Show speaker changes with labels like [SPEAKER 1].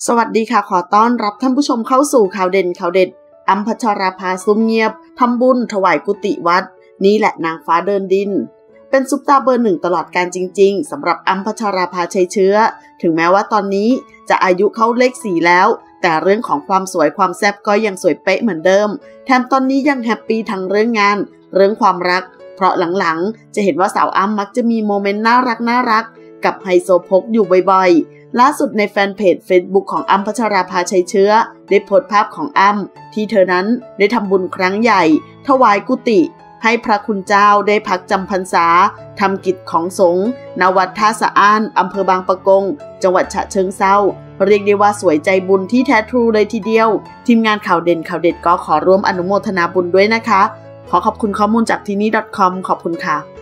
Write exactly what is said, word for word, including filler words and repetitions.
[SPEAKER 1] สวัสดีค่ะขอต้อนรับท่านผู้ชมเข้าสู่ข่าวเด่นข่าวเด็ดอ้ำพัชราภาซุ่มเงียบทำบุญถวายกุฏิวัดนี่แหละนางฟ้าเดินดินเป็นซุปตาเบอร์หนึ่งตลอดการจริงๆสำหรับอ้ำพัชราภาชัยเชื้อถึงแม้ว่าตอนนี้จะอายุเข้าเลขสี่แล้วแต่เรื่องของความสวยความแซ่บก็ยังสวยเป๊ะเหมือนเดิมแถมตอนนี้ยังแฮปปี้ทั้งเรื่องงานเรื่องความรักเพราะหลังๆจะเห็นว่าสาวอ้ำมักจะมีโมเมนต์น่ารักน่ารักกับไฮโซโพกอยู่บ่อยๆล่าสุดในแฟนเพจ Facebook ของอ้ำพัชราภาชัยเชื้อได้โพสต์ภาพของอ้ำที่เธอนั้นได้ทำบุญครั้งใหญ่ถวายกุฏิให้พระคุณเจ้าได้พักจำพรรษาทำกิจของสงฆ์ณวัดท่าสะอ้านอำเภอบางปะกงจังหวัดฉะเชิงเทราเรียกได้ว่าสวยใจบุญที่แท้ทรูเลยทีเดียวทีมงานข่าวเด่นข่าวเด็ดก็ขอร่วมอนุโมทนาบุญด้วยนะคะขอขอบคุณข้อมูลจากที่นี่ .com ขอบคุณค่ะ